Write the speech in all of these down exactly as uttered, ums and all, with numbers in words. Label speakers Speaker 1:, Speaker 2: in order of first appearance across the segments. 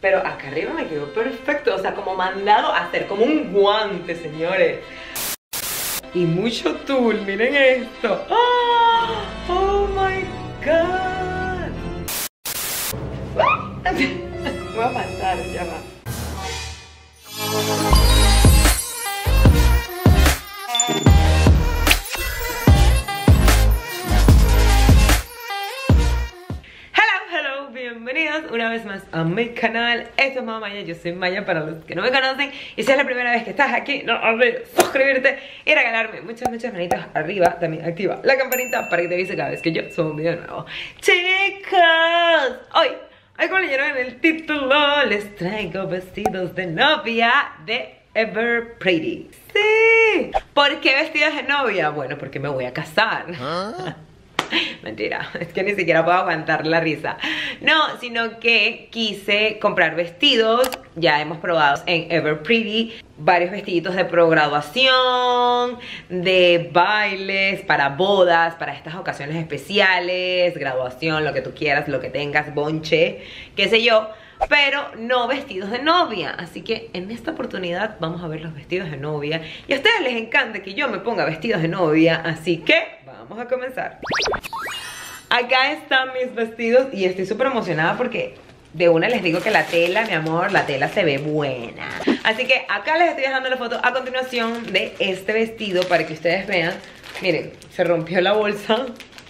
Speaker 1: pero acá arriba me quedó perfecto, o sea, como mandado a hacer, como un guante, señores. Y mucho tul, miren esto. ¡Oh, oh my god! Voy a matar, ya va. Bienvenidos una vez más a mi canal. Esto es Mama Maya, yo soy Maya para los que no me conocen. Y si es la primera vez que estás aquí, no olvides suscribirte y regalarme muchas, muchas manitas arriba. También activa la campanita para que te avise cada vez que yo subo un video nuevo. Chicos, hoy, hoy como leyeron en el título, les traigo vestidos de novia de Ever Pretty. Sí. ¿Por qué vestidos de novia? Bueno, porque me voy a casar. ¿Ah? Mentira, es que ni siquiera puedo aguantar la risa. No, sino que quise comprar vestidos. Ya hemos probado en Ever Pretty varios vestiditos de pregraduación, de bailes, para bodas, para estas ocasiones especiales, graduación, lo que tú quieras, lo que tengas, bonche, qué sé yo. Pero no vestidos de novia. Así que en esta oportunidad vamos a ver los vestidos de novia. Y a ustedes les encanta que yo me ponga vestidos de novia, así que vamos a comenzar. Acá están mis vestidos y estoy súper emocionada porque de una les digo que la tela, mi amor, la tela se ve buena. Así que acá les estoy dejando la foto a continuación de este vestido para que ustedes vean. Miren, se rompió la bolsa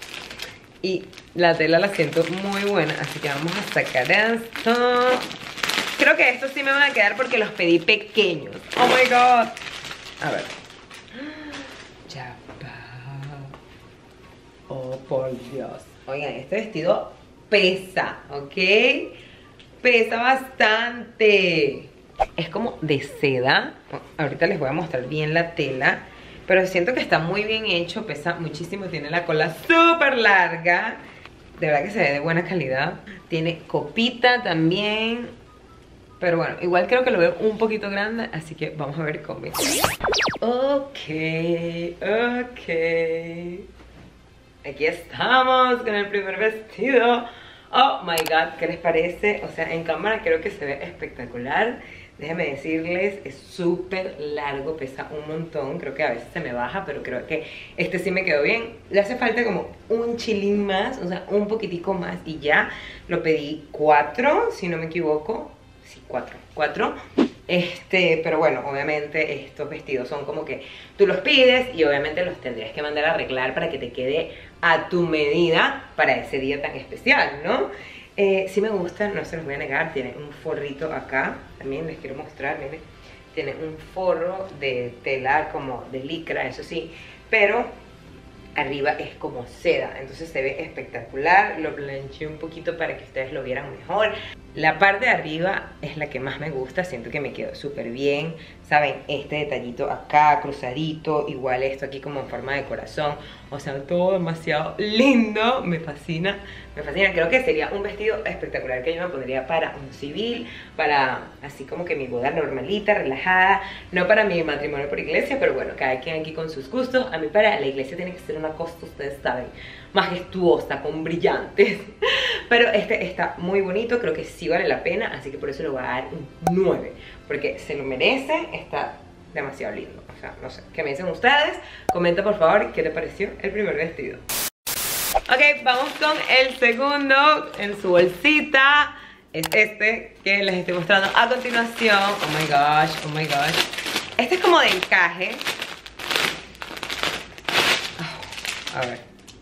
Speaker 1: y la tela la siento muy buena, así que vamos a sacar esto. Creo que estos sí me van a quedar porque los pedí pequeños. Oh my god. A ver. Ya va. Oh, por Dios. Oigan, este vestido pesa, ¿ok? Pesa bastante. Es como de seda. Ahorita les voy a mostrar bien la tela, pero siento que está muy bien hecho. Pesa muchísimo, tiene la cola súper larga. De verdad que se ve de buena calidad. Tiene copita también. Pero bueno, igual creo que lo veo un poquito grande, así que vamos a ver cómo es. Ok, ok. Aquí estamos con el primer vestido. Oh my god, ¿qué les parece? O sea, en cámara creo que se ve espectacular. Déjenme decirles, es súper largo, pesa un montón. Creo que a veces se me baja, pero creo que este sí me quedó bien. Le hace falta como un chilín más, o sea, un poquitico más y ya. Lo pedí cuatro, si no me equivoco. Sí, cuatro, cuatro. Este, pero bueno, obviamente estos vestidos son como que tú los pides y obviamente los tendrías que mandar a arreglar para que te quede a tu medida para ese día tan especial, ¿no? Eh, sí me gustan, no se los voy a negar. Tiene un forrito acá, también les quiero mostrar, miren. Tiene un forro de tela como de licra, eso sí, pero arriba es como seda, entonces se ve espectacular. Lo planché un poquito para que ustedes lo vieran mejor. La parte de arriba es la que más me gusta, siento que me quedó súper bien. Saben, este detallito acá, cruzadito, igual esto aquí como en forma de corazón. O sea, todo demasiado lindo, me fascina, me fascina. Creo que sería un vestido espectacular que yo me pondría para un civil, para así como que mi boda normalita, relajada. No para mi matrimonio por iglesia, pero bueno, cada quien aquí con sus gustos. A mí para la iglesia tiene que ser una cosa, ustedes saben, majestuosa, con brillantes. Pero este está muy bonito, creo que sí vale la pena, así que por eso le voy a dar un nueve, porque se lo merece, está demasiado lindo. O sea, no sé, ¿qué me dicen ustedes? Comenta por favor qué te pareció el primer vestido. Ok, vamos con el segundo. En su bolsita es este que les estoy mostrando a continuación. Oh my gosh, oh my gosh. Este es como de encaje. Oh, a ver.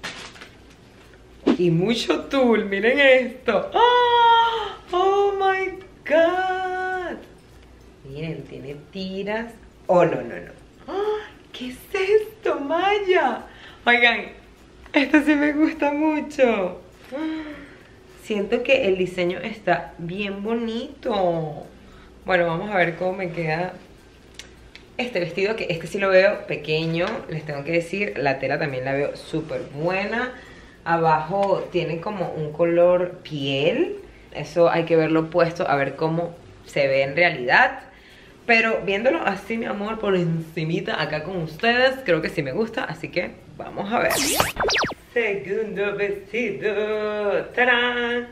Speaker 1: Y mucho tul, miren esto. Oh, oh my god. Miren, tiene tiras. Oh, no, no, no. Oh, ¿qué es esto, Maya? Oigan, esto sí me gusta mucho. Siento que el diseño está bien bonito. Bueno, vamos a ver cómo me queda este vestido, que este sí lo veo pequeño. Les tengo que decir, la tela también la veo súper buena. Abajo tiene como un color piel. Eso hay que verlo puesto a ver cómo se ve en realidad. Pero viéndolo así, mi amor, por encimita acá con ustedes, creo que sí me gusta. Así que vamos a ver. Segundo vestido. ¡Tarán!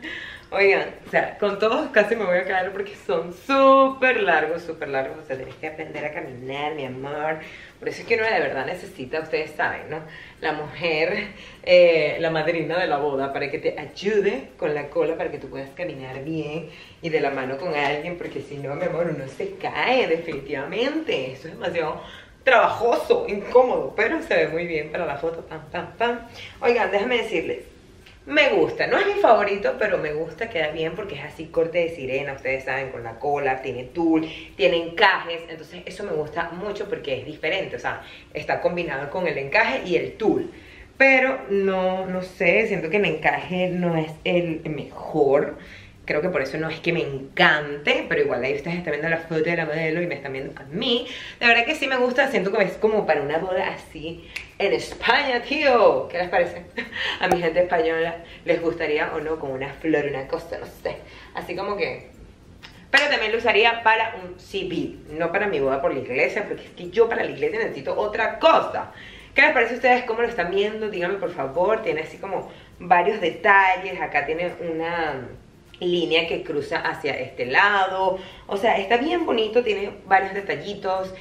Speaker 1: Oigan, o sea, con todos casi me voy a caer porque son súper largos, súper largos. O sea, tienes que aprender a caminar, mi amor. Por eso es que uno de verdad necesita, ustedes saben, ¿no? La mujer, eh, la madrina de la boda, para que te ayude con la cola, para que tú puedas caminar bien y de la mano con alguien, porque si no, mi amor, uno se cae definitivamente. Eso es demasiado trabajoso, incómodo, pero se ve muy bien para la foto. Pam, pam, pam. Oigan, déjame decirles, me gusta, no es mi favorito, pero me gusta, queda bien porque es así corte de sirena, ustedes saben, con la cola, tiene tul, tiene encajes, entonces eso me gusta mucho porque es diferente, o sea, está combinado con el encaje y el tul, pero no, no sé, siento que el encaje no es el mejor. Creo que por eso no es que me encante, pero igual ahí ustedes están viendo la foto de la modelo y me están viendo a mí. La verdad que sí me gusta, siento que es como para una boda así en España, tío. ¿Qué les parece? A mi gente española les gustaría o no con una flor, una cosa, no sé. Así como que... Pero también lo usaría para un civil, no para mi boda por la iglesia, porque es que yo para la iglesia necesito otra cosa. ¿Qué les parece a ustedes? ¿Cómo lo están viendo? Díganme por favor. Tiene así como varios detalles. Acá tiene una línea que cruza hacia este lado, o sea, está bien bonito, tiene varios detallitos,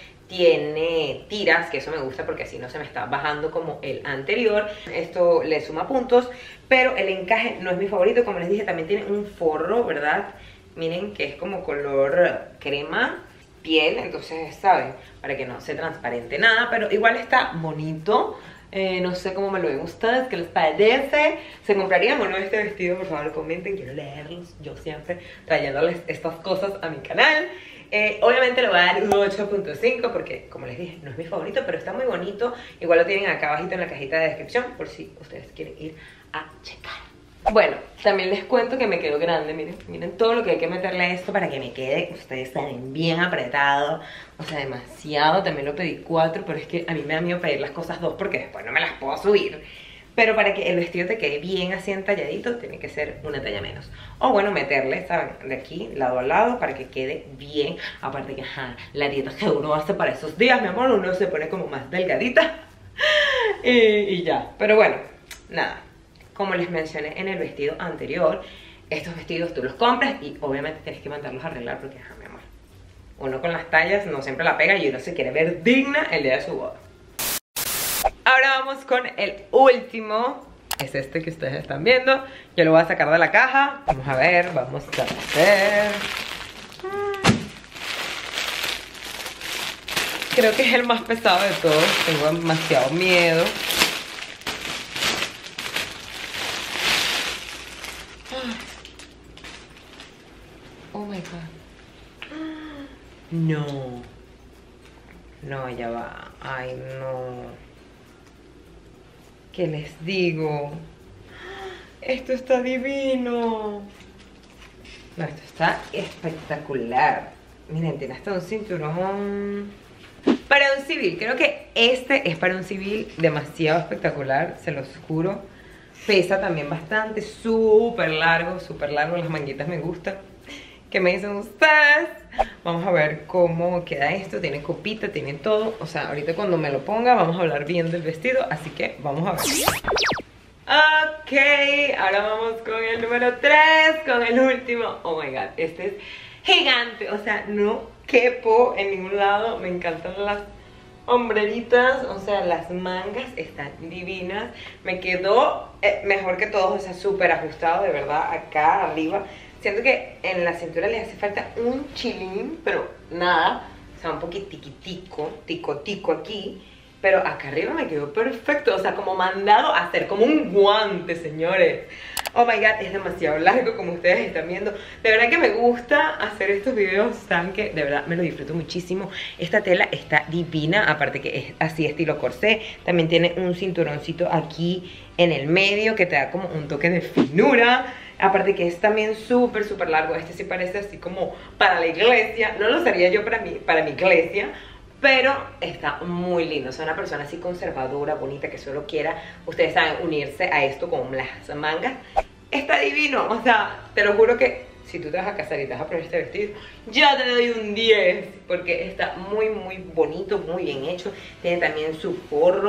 Speaker 1: tiene tiras, que eso me gusta porque así no se me está bajando como el anterior. Esto le suma puntos, pero el encaje no es mi favorito. Como les dije, también tiene un forro, ¿verdad? Miren que es como color crema piel, entonces, ¿saben? Para que no se transparente nada, pero igual está bonito. Eh, no sé cómo me lo ven ustedes, ¿qué les parece? ¿Se comprarían o no este vestido? Por favor comenten, quiero leerlos. Yo siempre trayéndoles estas cosas a mi canal. eh, Obviamente le voy a dar un ocho punto cinco porque, como les dije, no es mi favorito, pero está muy bonito. Igual lo tienen acá abajito en la cajita de descripción por si ustedes quieren ir a checar. Bueno, también les cuento que me quedó grande, miren, miren todo lo que hay que meterle a esto para que me quede, ustedes saben, bien apretado, o sea, demasiado. También lo pedí cuatro, pero es que a mí me da miedo pedir las cosas dos porque después no me las puedo subir. Pero para que el vestido te quede bien así entalladito, tiene que ser una talla menos. O bueno, meterle, ¿saben? De aquí, lado a lado, para que quede bien. Aparte que, ajá, la dieta que uno hace para esos días, mi amor, uno se pone como más delgadita. y, y ya, pero bueno, nada. Como les mencioné en el vestido anterior, estos vestidos tú los compras y obviamente tienes que mandarlos a arreglar porque, ajá, mi amor, uno con las tallas no siempre la pega y uno se quiere ver digna el día de su boda. Ahora vamos con el último. Es este que ustedes están viendo. Yo lo voy a sacar de la caja. Vamos a ver, vamos a ver. Creo que es el más pesado de todos. Tengo demasiado miedo. Oh my god. No. No, ya va. Ay, no. ¿Qué les digo? Esto está divino. No, esto está espectacular. Miren, tiene hasta un cinturón. Para un civil, creo que este es para un civil demasiado espectacular, se los juro. Pesa también bastante, súper largo, súper largo. Las manguitas me gustan. ¿Qué me dicen ustedes? Vamos a ver cómo queda esto. Tiene copita, tiene todo. O sea, ahorita cuando me lo ponga vamos a hablar bien del vestido. Así que vamos a ver. Ok, ahora vamos con el número tres, con el último. Oh my god, este es gigante. O sea, no quepo en ningún lado. Me encantan las hombreritas, o sea, las mangas están divinas. Me quedó eh, mejor que todos, o sea, súper ajustado, de verdad, acá arriba. Siento que en la cintura le hace falta un chilín, pero nada. O sea, un poquitico, tico, tico aquí. Pero acá arriba me quedó perfecto. O sea, como mandado a hacer, como un guante, señores. Oh my god, es demasiado largo, como ustedes están viendo. De verdad que me gusta hacer estos videos. Saben que de verdad me lo disfruto muchísimo. Esta tela está divina, aparte que es así estilo corsé. También tiene un cinturoncito aquí en el medio que te da como un toque de finura. Aparte que es también súper, súper largo. Este sí parece así como para la iglesia. No lo usaría yo para mi, para mi iglesia, pero está muy lindo. O sea, una persona así conservadora, bonita, que solo quiera, ustedes saben, unirse a esto con las mangas. Está divino. O sea, te lo juro que si tú te vas a casar y te vas a poner este vestido, ya te doy un diez. Porque está muy, muy bonito, muy bien hecho. Tiene también su forro.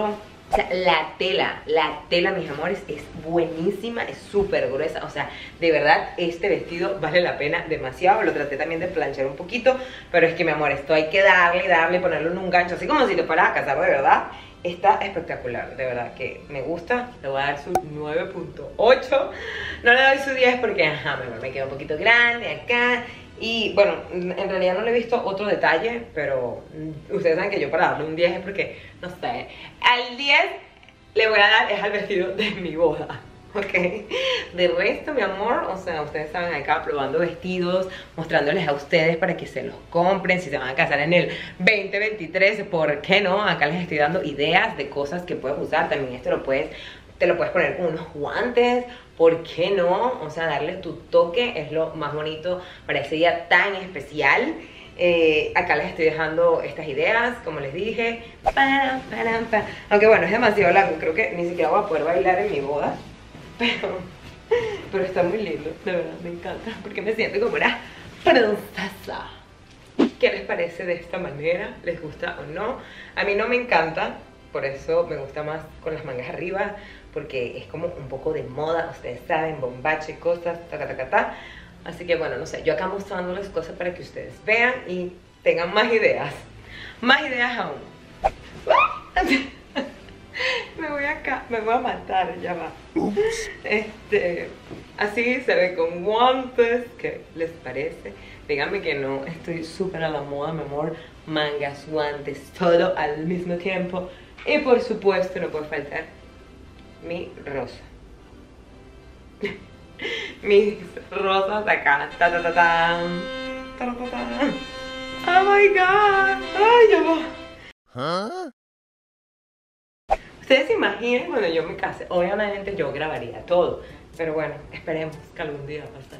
Speaker 1: O sea, la tela, la tela, mis amores, es buenísima, es súper gruesa. O sea, de verdad, este vestido vale la pena demasiado. Lo traté también de planchar un poquito, pero es que, mi amor, esto hay que darle, darle, ponerlo en un gancho, así como si te fueras a casar, de verdad. Está espectacular, de verdad que me gusta. Le voy a dar su nueve punto ocho. No le doy su diez porque, ajá, me, me queda un poquito grande acá. Y bueno, en realidad no le he visto otro detalle, pero ustedes saben que yo para darle un diez es porque, no sé, al diez le voy a dar es al vestido de mi boda, ¿ok? De resto, mi amor, o sea, ustedes saben acá probando vestidos, mostrándoles a ustedes para que se los compren. Si se van a casar en el veinte veintitrés, ¿por qué no? Acá les estoy dando ideas de cosas que puedes usar. También esto lo puedes, te lo puedes poner con unos guantes, ¿por qué no? O sea, darle tu toque es lo más bonito para ese día tan especial. Eh, acá les estoy dejando estas ideas, como les dije. Para, para, para. Aunque bueno, es demasiado largo, creo que ni siquiera voy a poder bailar en mi boda. Pero, pero está muy lindo, de verdad, me encanta, porque me siento como una princesa. ¿Qué les parece de esta manera? ¿Les gusta o no? A mí no me encanta, por eso me gusta más con las mangas arriba, porque es como un poco de moda, ustedes saben, bombache, cosas, taca, taca, taca. Así que bueno, no sé, yo acá mostrándoles cosas para que ustedes vean y tengan más ideas. Más ideas aún. Me voy acá, me voy a matar, ya va. Este, así se ve con guantes, ¿qué les parece? Díganme que no, estoy súper a la moda, mi amor. Mangas, guantes, todo al mismo tiempo. Y por supuesto no puede faltar mi rosa. Mis rosas acá. Ta, ta, ta, ta. Ta, ta, ta, ta. Oh my god. Ay, ya va. ¿Ah? Ustedes se imaginan cuando yo me case. Obviamente yo grabaría todo, pero bueno, esperemos que algún día pase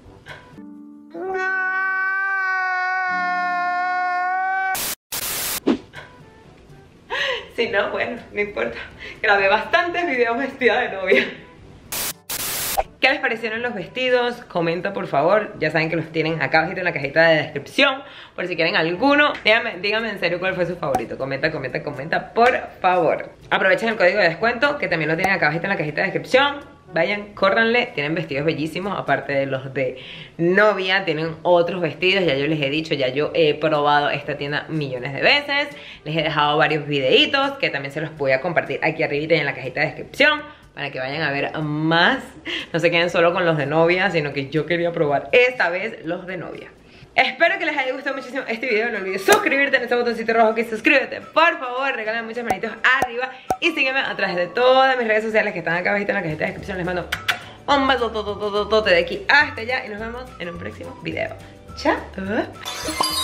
Speaker 1: eso. Si no, bueno, no importa. Grabé bastantes videos vestida de novia. ¿Qué les parecieron los vestidos? Comenta por favor, ya saben que los tienen acá abajito en la cajita de descripción, por si quieren alguno. Díganme, díganme en serio cuál fue su favorito. Comenta, comenta, comenta, por favor. Aprovechen el código de descuento, que también lo tienen acá abajito en la cajita de descripción. Vayan, córranle, tienen vestidos bellísimos. Aparte de los de novia, tienen otros vestidos. Ya yo les he dicho, ya yo he probado esta tienda millones de veces. Les he dejado varios videitos que también se los voy a compartir aquí arriba y en la cajita de descripción, para que vayan a ver más. No se queden solo con los de novia, sino que yo quería probar esta vez los de novia. Espero que les haya gustado muchísimo este video. No olvides suscribirte en ese botoncito rojo que suscríbete. Por favor, regálame muchas manitos arriba. Y sígueme a través de todas mis redes sociales que están acá abajo en la cajita de descripción. Les mando un beso de aquí hasta allá. Y nos vemos en un próximo video. Chao.